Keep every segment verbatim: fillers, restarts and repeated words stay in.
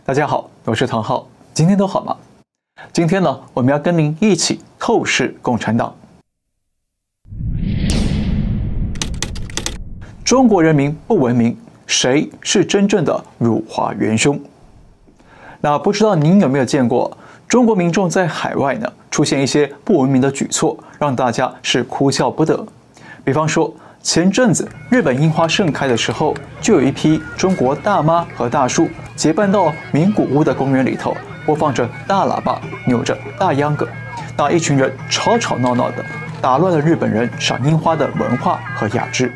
大家好，我是唐浩，今天都好吗？今天呢，我们要跟您一起透视共产党。中国人民不文明，谁是真正的辱华元凶？那不知道您有没有见过中国民众在海外呢出现一些不文明的举措，让大家是哭笑不得。比方说，前阵子日本樱花盛开的时候，就有一批中国大妈和大叔结伴到名古屋的公园里头，播放着大喇叭，扭着大秧歌，那一群人吵吵闹闹的，打乱了日本人赏樱花的文化和雅致。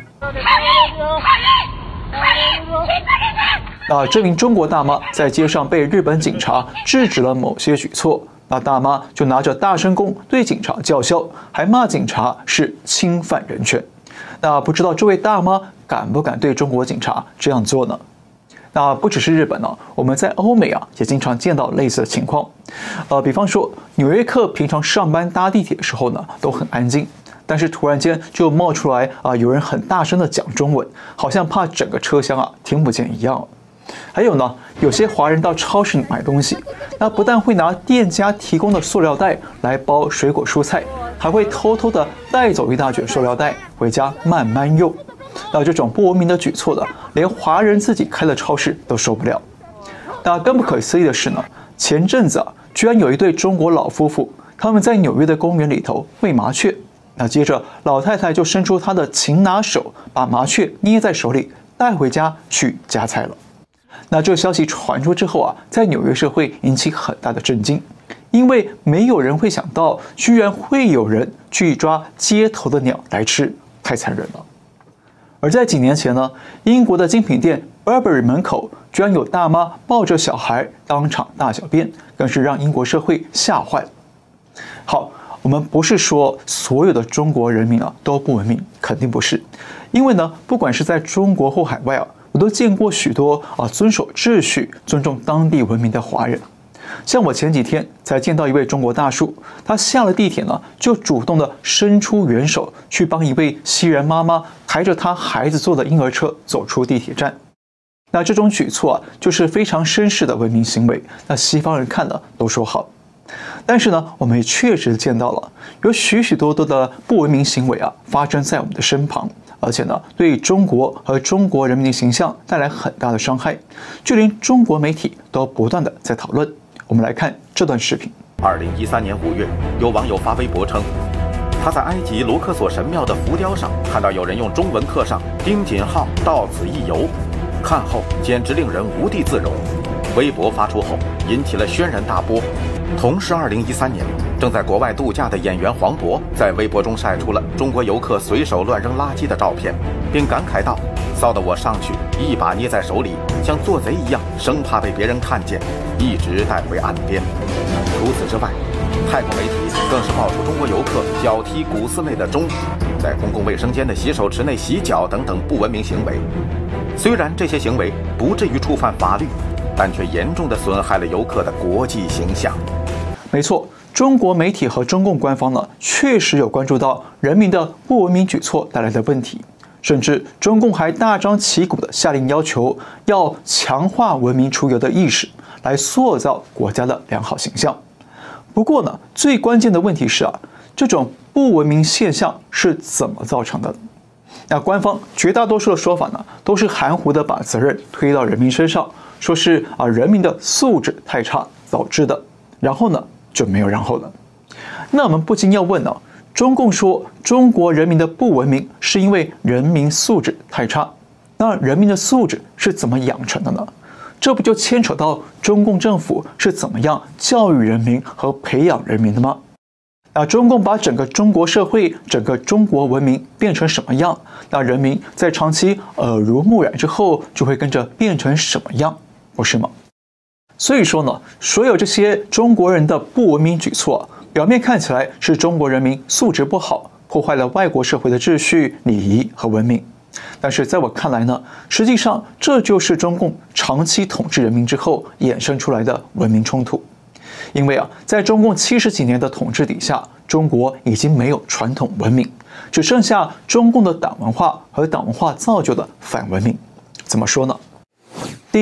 那这名中国大妈在街上被日本警察制止了某些举措，那大妈就拿着大声公对警察叫嚣，还骂警察是侵犯人权。那不知道这位大妈敢不敢对中国警察这样做呢？那不只是日本呢、啊，我们在欧美啊也经常见到类似的情况。呃，比方说纽约客平常上班搭地铁的时候呢都很安静，但是突然间就冒出来啊、呃，有人很大声的讲中文，好像怕整个车厢啊听不见一样。还有呢，有些华人到超市买东西，那不但会拿店家提供的塑料袋来包水果蔬菜，还会偷偷的带走一大卷塑料袋回家慢慢用。那这种不文明的举措呢，连华人自己开的超市都受不了。那更不可思议的是呢，前阵子啊，居然有一对中国老夫妇，他们在纽约的公园里头喂麻雀。那接着老太太就伸出她的擒拿手，把麻雀捏在手里带回家去夹菜了。那这个消息传出之后啊，在纽约社会引起很大的震惊，因为没有人会想到，居然会有人去抓街头的鸟来吃，太残忍了。而在几年前呢，英国的精品店 Burberry 门口居然有大妈抱着小孩当场大小便，更是让英国社会吓坏了。好，我们不是说所有的中国人民啊都不文明，肯定不是，因为呢，不管是在中国或海外啊，我都见过许多啊遵守秩序、尊重当地文明的华人。像我前几天才见到一位中国大叔，他下了地铁呢，就主动的伸出援手去帮一位西人妈妈抬着他孩子坐的婴儿车走出地铁站。那这种举措啊，就是非常绅士的文明行为，那西方人看了都说好。但是呢，我们也确实见到了有许许多多的不文明行为啊发生在我们的身旁，而且呢，对中国和中国人民的形象带来很大的伤害，就连中国媒体都不断的在讨论。我们来看这段视频。 二零一三年五月，有网友发微博称，他在埃及卢克索神庙的浮雕上看到有人用中文刻上“丁锦浩到此一游”，看后简直令人无地自容。微博发出后引起了轩然大波。同是二零一三年，正在国外度假的演员黄渤在微博中晒出了中国游客随手乱扔垃圾的照片，并感慨道：“臊得我上去一把捏在手里，像做贼一样，生怕被别人看见，一直带回岸边。”除此之外，泰国媒体更是爆出中国游客脚踢古寺内的钟，在公共卫生间的洗手池内洗脚等等不文明行为。虽然这些行为不至于触犯法律，但却严重地损害了游客的国际形象。 没错，中国媒体和中共官方呢，确实有关注到人民的不文明举措带来的问题，甚至中共还大张旗鼓地下令要求要强化文明出游的意识，来塑造国家的良好形象。不过呢，最关键的问题是啊，这种不文明现象是怎么造成的？那官方绝大多数的说法呢，都是含糊地把责任推到人民身上，说是啊人民的素质太差导致的，然后呢就没有然后了。那我们不禁要问呢、啊，中共说中国人民的不文明是因为人民素质太差，那人民的素质是怎么养成的呢？这不就牵扯到中共政府是怎么样教育人民和培养人民的吗？那中共把整个中国社会、整个中国文明变成什么样，那人民在长期耳濡目染之后，就会跟着变成什么样，不是吗？所以说呢，所有这些中国人的不文明举措，表面看起来是中国人民素质不好，破坏了外国社会的秩序、礼仪和文明。但是在我看来呢，实际上这就是中共长期统治人民之后衍生出来的文明冲突。因为啊，在中共七十几年的统治底下，中国已经没有传统文明，只剩下中共的党文化和党文化造就的反文明。怎么说呢？第一，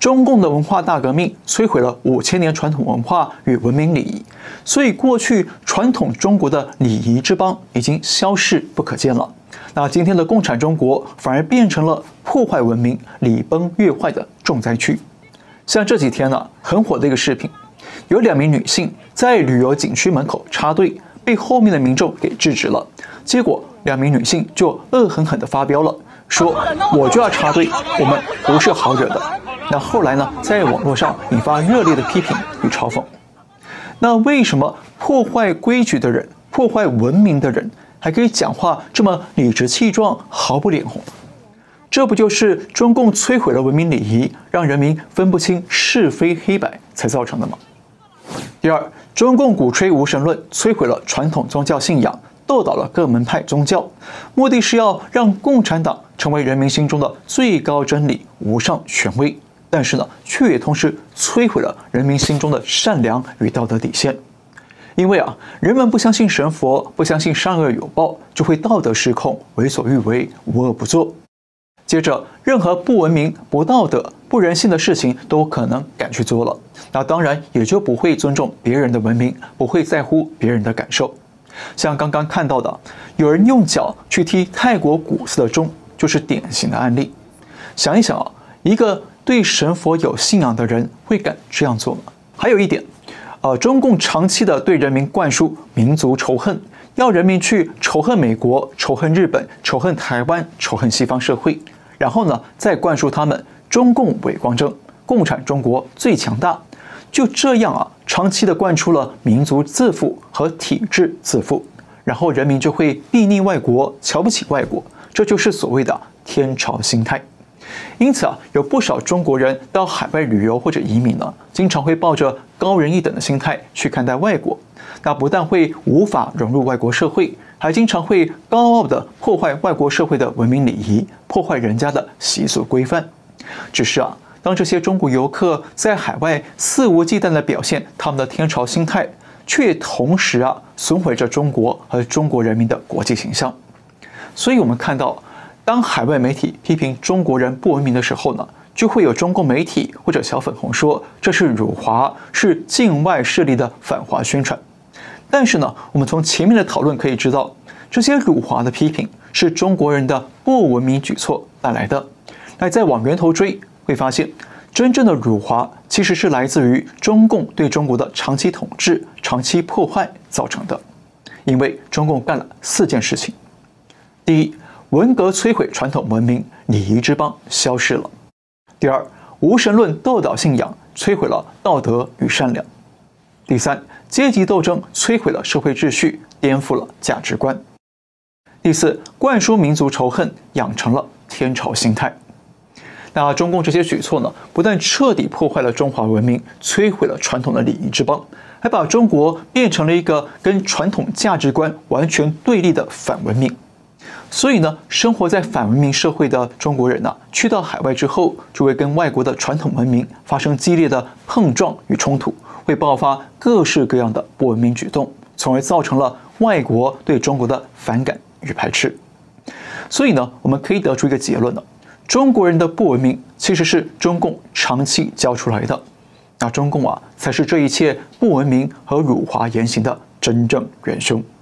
中共的文化大革命摧毁了五千年传统文化与文明礼仪，所以过去传统中国的礼仪之邦已经消逝不可见了。那今天的共产中国反而变成了破坏文明、礼崩乐坏的重灾区。像这几天呢、啊，很火的一个视频，有两名女性在旅游景区门口插队，被后面的民众给制止了。结果两名女性就恶狠狠地发飙了，说我就要插队，我们不是好惹的。那后来呢，在网络上引发热烈的批评与嘲讽。那为什么破坏规矩的人、破坏文明的人，还可以讲话这么理直气壮、毫不脸红？这不就是中共摧毁了文明礼仪，让人民分不清是非黑白才造成的吗？第二，中共鼓吹无神论，摧毁了传统宗教信仰，斗倒了各门派宗教，目的是要让共产党成为人民心中的最高真理、无上权威。但是呢，却也同时摧毁了人民心中的善良与道德底线。因为啊，人们不相信神佛，不相信善恶有报，就会道德失控，为所欲为，无恶不作。接着，任何不文明、不道德、不人性的事情都可能敢去做了，那当然也就不会尊重别人的文明，不会在乎别人的感受。像刚刚看到的，有人用脚去踢泰国古寺的钟，就是典型的案例。想一想啊，一个对神佛有信仰的人会敢这样做吗？还有一点，呃，中共长期的对人民灌输民族仇恨，要人民去仇恨美国、仇恨日本、仇恨台湾、仇恨西方社会，然后呢，再灌输他们中共伪光正，共产中国最强大。就这样啊，长期的灌出了民族自负和体制自负，然后人民就会避逆外国，瞧不起外国，这就是所谓的天朝心态。因此啊，有不少中国人到海外旅游或者移民呢，经常会抱着高人一等的心态去看待外国。那不但会无法融入外国社会，还经常会高傲地破坏外国社会的文明礼仪，破坏人家的习俗规范。只是啊，当这些中国游客在海外肆无忌惮地表现他们的天朝心态，却同时啊损毁着中国和中国人民的国际形象。所以我们看到，当海外媒体批评中国人不文明的时候呢，就会有中共媒体或者小粉红说这是辱华，是境外势力的反华宣传。但是呢，我们从前面的讨论可以知道，这些辱华的批评是中国人的不文明举措带来的。那再往源头追，会发现真正的辱华其实是来自于中共对中国的长期统治、长期破坏造成的。因为中共干了四件事情：第一，文革摧毁传统文明，礼仪之邦消失了；第二，无神论斗倒信仰，摧毁了道德与善良；第三，阶级斗争摧毁了社会秩序，颠覆了价值观；第四，灌输民族仇恨，养成了天朝心态。那中共这些举措呢，不但彻底破坏了中华文明，摧毁了传统的礼仪之邦，还把中国变成了一个跟传统价值观完全对立的反文明。所以呢，生活在反文明社会的中国人呢、啊，去到海外之后，就会跟外国的传统文明发生激烈的碰撞与冲突，会爆发各式各样的不文明举动，从而造成了外国对中国的反感与排斥。所以呢，我们可以得出一个结论呢，中国人的不文明其实是中共长期教出来的，那中共啊，才是这一切不文明和辱华言行的真正元凶。